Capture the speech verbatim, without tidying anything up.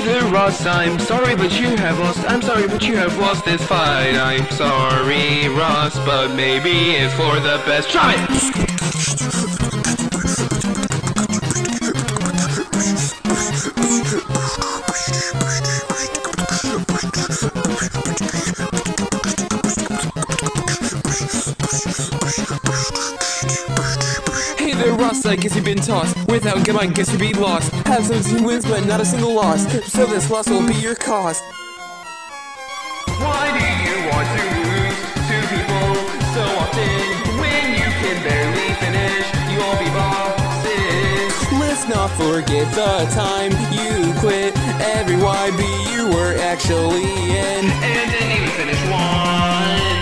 there, Ross, I'm sorry but you have lost. I'm sorry but you have lost this fight. I'm sorry, Ross, but maybe it's for the best. Drop it! Hey there, Ross, I guess you've been tossed. Without game, I guess you'll be lost. Have seventeen wins, but not a single loss. So this loss will be your cost. Why do you want to lose to people so often when you can barely finish your beatboxes? Let's not forget the time you quit every Y B you were actually in And didn't even finish one.